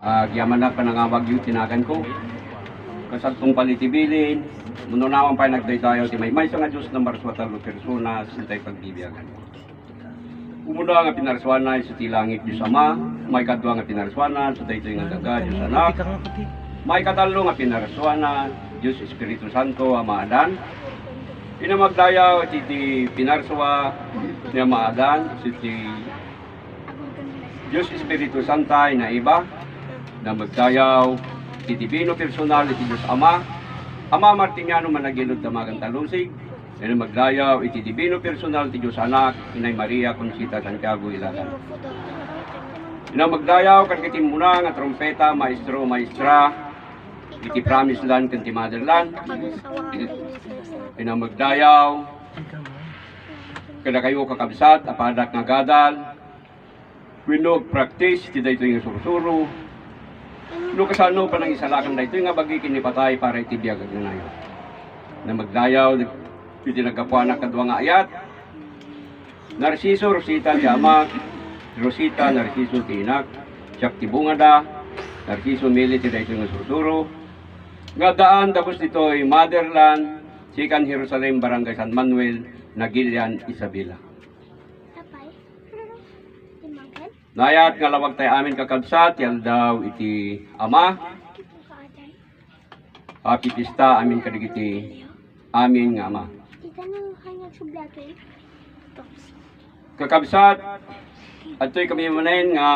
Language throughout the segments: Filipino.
Yaman na panangawag yung tinagan ko. Kasagtong palitibilin, mununawan pa nagday tayo, ti may sa nga Diyos na marswatalo persona, sintay pagbibiyagan. Umuna nga pinarswana sa tilangit Diyos Ama, may kadwa nga pinarswana, sa dayto nga daga Diyos Anak, may katalo nga pinarswana, Diyos Espiritu Santo, Ama Adan. Pinamagdayaw, iti pinarswa ni Ama Adan, iti Diyos Espiritu Santay na iba, na magdayaw, iti bino personal, iti Diyos Ama, Ama Martiniano managilod na magang talusig, na magdayaw, iti divino personal, iti Diyos Anak, Inay Maria Conchita Santiago Ilagan. Na magdayaw, katikitin muna nga trompeta, maestro, maestra, iti promised land, kanti motherland, na magdayaw, kada kayo kakabsat, apadak nga gadal, winog practice, iti dayto yung sursuro, no kasano pa nang isalakan dayto nga bagi kinipatay para itibiyag na nayo. Na magdayaw, iti nagkapuanak kadwa nga ayat, Narciso, Rosita, ti Ama, Rosita, Narciso, ti Inak, siyak ti Bungada, Narciso, Mili, ti dayto nga sursuro, nga daan, tapos dito'y Motherland, Sikan, Jerusalem, Barangay San Manuel, Nagilian, Isabela. Nayat nga lawag tayo amin kakabsat, yan daw iti Ama. Happy Pista, amin kadigiti, amin nga Ama. Kakabsat, at to'y kami manen nga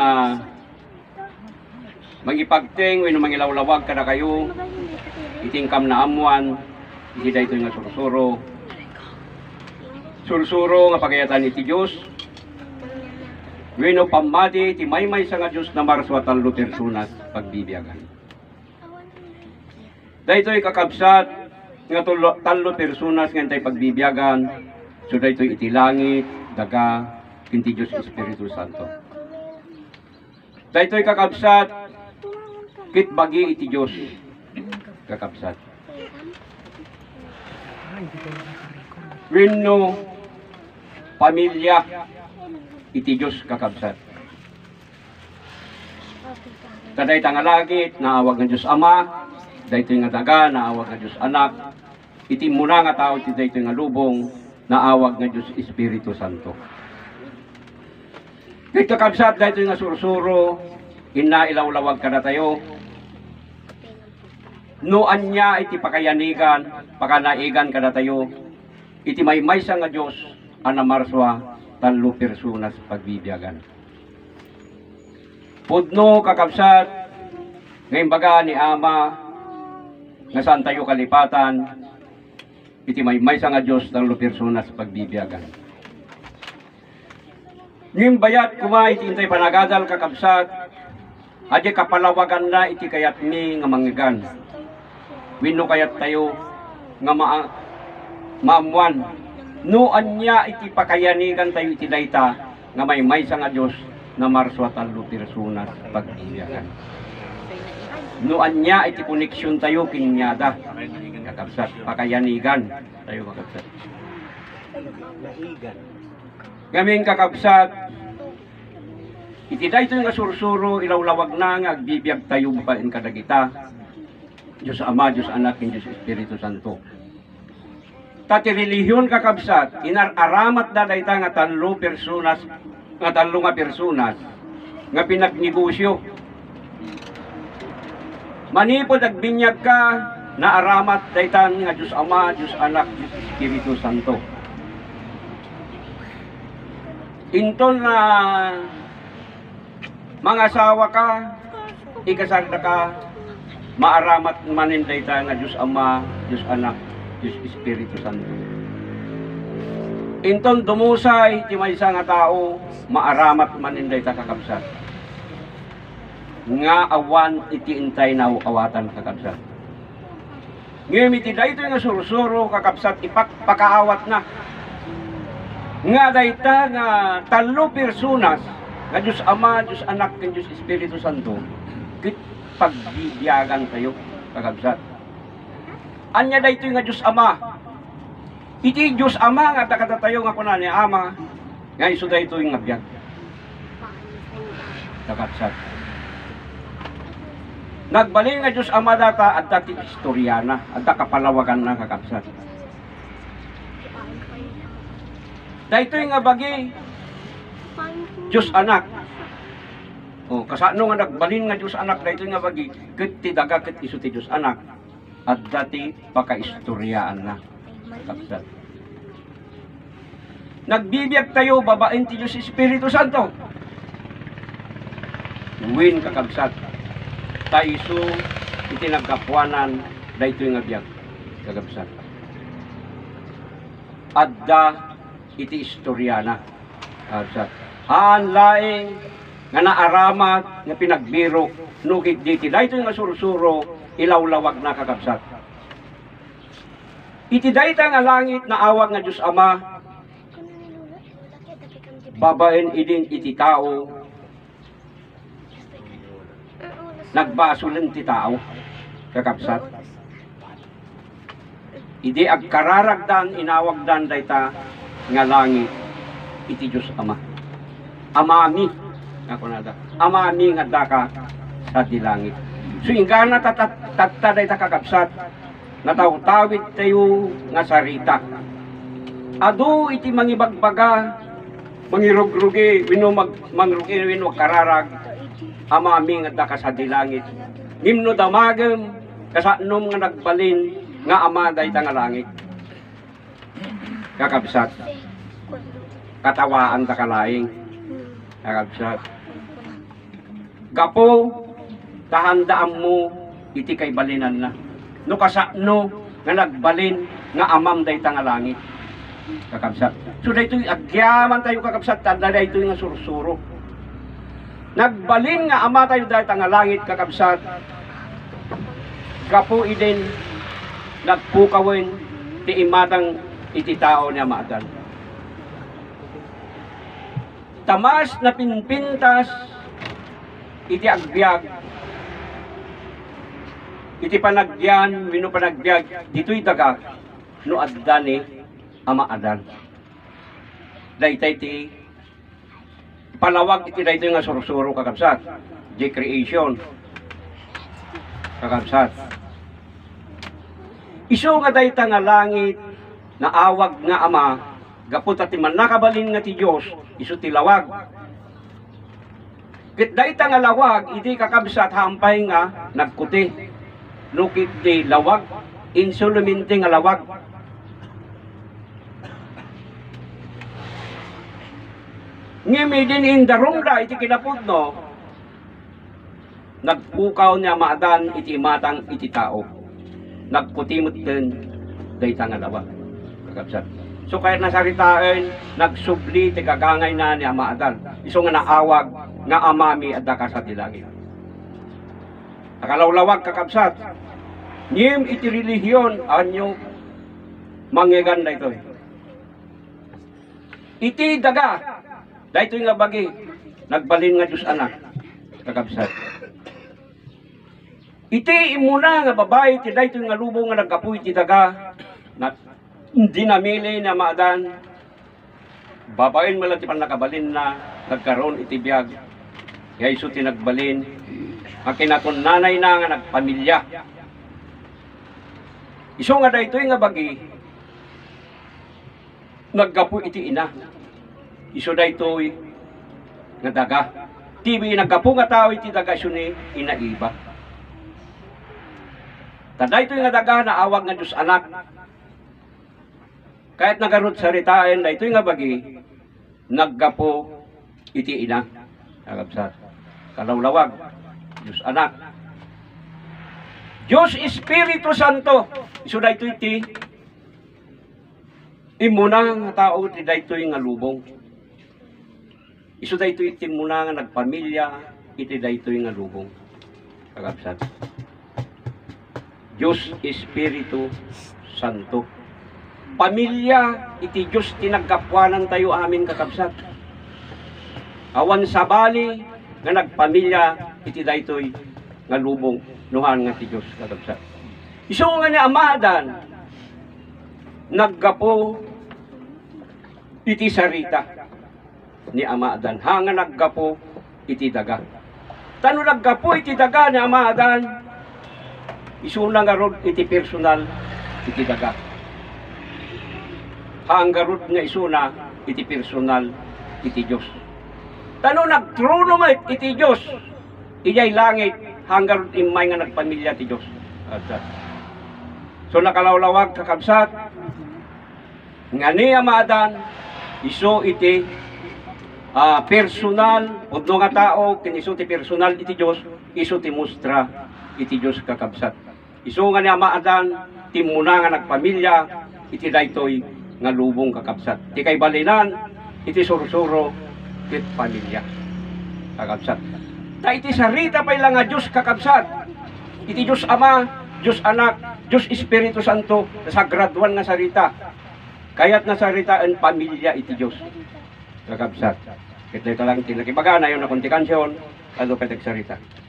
magipagting, wino mangilawlawag kada kayo, itingkam na amuan, iti dayto nga sursuro. Sursuro nga pagayatan iti Diyos, wino pamati ti maymay sa nga Diyos na marswatan lo personas pagbibiyagan. Daytoy kakabsat nga talo personas nga tay pagbibiyagan, so daytoy iti langit, daga, kinti Diyos Espiritu Santo. Daytoy kakabsat kit bagi iti Diyos kakabsat. Wino pamilya iti Diyos kakabsat. Kaday tangalagit, naawag ng Diyos Ama, daytoy nga daga, naawag ng Diyos Anak, iti muna nga tao, iti daytoy nga lubong, naawag ng Diyos Espiritu Santo. Kay kakabsat, daytoy nga sursuro, inailawlawag kada tayo, noan niya iti pakayanigan, pakanaigan kada tayo, iti maymaysa nga Diyos, anamarswa, talo personas pagbibiyagan. Pudno kakabsat, ngayon baga ni Ama, nga saan tayo kalipatan, iti maymaysa nga Diyos, talo personas pagbibiyagan. Ngayon bayat kuma, iti intay panagadal kakabsat, adi kapalawagan na iti kayat ni nga manggigan. Wino kayat tayo nga maamuan, noan niya iti pakayanigan tayo iti dayta nga may sa nga Diyos na marswatan lo personas pagbibiyagan. Noan niya iti koneksyon tayo kinyada kakabsat, pakayanigan tayo kakabsat. Gaming kakabsat, iti dayto nga sursuro ilawlawag na nga agbibiyag tayo bapain kadagita, Diyos Ama, Diyos Anak, Diyos Espiritu Santo. Tati relihiyon kakabsat, inararamat na dayta nga talo personas, nga talo nga personas, nga pinagnegosyo. Manipod agbinyag ka, naaramat dayta nga Diyos Ama, Diyos Anak, Diyos Espiritu Santo. Inton na mga asawa ka, ikasarda ka, maaramat manin dayta nga Diyos Ama, Diyos Anak, Diyos Espiritu Santo. Inton dumusay ti maysa nga tao, maaramat manin dayta kakabsat. Nga awan iti intay na awatan kakabsat. Ngayon iti dayto nga sursuro kakabsat, ipakaawat na. Nga dayta nga talo personas, nga Diyos Ama, Diyos Anak, Diyos Espiritu Santo, kit pagbibiyagan tayo kakabsat. Anya dayto nga Diyos Ama. Iti Diyos Ama nga takatatayo nga kunan ni Ama, nga iso dayto nga biyag. Kakabsat. Nagbalin nga Diyos Ama data at dati istoryana at kapalawagan na kakabsat. Dahito nga bagi Diyos Anak. O, kasano nga nagbalin nga Diyos Anak, dahito nga bagi ket ti daga ket isu ti Diyos Anak at dati pakaistoryaan na kakabsat. Nagbibiyag tayo, babaen ti Diyos Espiritu Santo. Win kakabsat. Taiso iti nagkapuanan dahito nga biyag kakabsat. Adda iti istoryana kakabsat. Haan laing nga naaramat nga pinagbiro nukit diti dahito nga sursuro ilawlawag na kakabsat. Iti dayta nga langit na awag nga Diyos Ama babaen idin iti tao nagbasulen ti tao kakabsat. Idi agkararagdan inawagdan dayta nga langit iti Diyos Ama. Amami ako nada. Amami nga daka sa dilangit. So ingana tatta dayta kakabsat nga tawtawid tayo nga sarita. Adu iti mangibagbaga mangirugrugi wino mangrugi wino kararag amami nga daka sa dilangit. Ngimno damagem kasanom nga nagbalin nga ama dayta nga langit. Kakabsat. Katawaan ta kalaing. Kakabsat. Gapo tahandaan mo iti kay balinan na. No kasano nga nagbalin nga amam dayta nga langit. Kakabsat. So daytoy agyaman tayo kakabsat tanda daytoy nga sursuro. Nagbalin nga ama tayo dayta nga langit kakabsat. Gapo idin nagpukawin ti imatang iti tao niya maadan. Tamas na pinpintas iti agbyag iti panagyan wino panagbyag dito'y daga no addani ama adan. Daytay ti palawag iti daytoy nga sursuro kakabsat. Di creation kakabsat. Isu nga dayta nga langit na awag nga ama gapot ti man nakabalin nga ti Dios isu ti lawag. Ket dayta nga lawag iti kakabsat hampay nga nagkuti. Lukit ti lawag insuluminti nga lawag. Ngimi din indarumda iti kinapudno nagpukaw niya maadan iti matang iti tao. Nagputimot din dayta nga lawag. Kakabsat. So kaya nasaritaan nagsubli ti gagangay na ni maadan. Isu nga naawag nga amami at daka sa dilangit. Akalawlawag kakabsat. Ngim iti relihiyon anyo manggigan daytoy. Iti daga daytoy nga bagi nagbalin nga Diyos Anak kakabsat. Iti imuna nga babae ti daytoy nga lubong nga nagkapuy ti daga na dinamili na maadan babaen man ti panakabalin na nagkaroon iti biyag kaya isu ti nagbalin ang kinakon nanay na nga nagpamilya. Isu nga daytoy nga bagi nagkapuy iti ina. Isu daytoy nga daga. Tibi nagkapu nga tao iti daga isu ni inaiba. Taday ito nga daga na awag nga Diyos Anak. Kahit nagarot saritain na ito nga bagi naggapo iti ina. Kakabsat. Kalawlawag Diyos Anak. Diyos Espiritu Santo. Isu dayto iti imuna nga tao iti dayto nga lubong. Isu dayto iti muna nga nagpamilya iti dayto nga lubong. Kakabsat. Diyos Espiritu Santo. Pamilya iti Diyos tinagkapwanan tayo amin kakabsat. Awan sabali nga nagpamilya iti daytoy nga lubong nuhan nga ti Diyos kakabsat. Isu nga ni amadan naggapo iti sarita ni amadan ha nga naggapo iti daga. Tano naggapo iti daga ni amadan Isuna nga rod iti personal iti daga. Hanggarod nga isuna iti personal iti Dios. Tano nagtrono mo iti Dios, ijay langit hanggarod imay nga nagpamilya ti Dios. So nakalawlawag kakabsat nga niya maadan iso iti personal udno nga tao kiniso ti personal iti Dios, iso ti mustra iti Dios kakabsat. Iso nga niya maadan ti muna nga nagpamilya iti daytoy nga lubong kakabsat. Ti kay balinan iti sursuro iti pamilya kakabsat. Ta iti sarita pa ilang nga Dios kakabsat. Iti Dios Ama, Dios Anak, Dios Espiritu Santo, sagraduan nga sarita. Kaya't nasaritaan pamilya iti Dios kakabsat. Ito lang tinakibaga na yun na konti kansyon, ano pa sarita.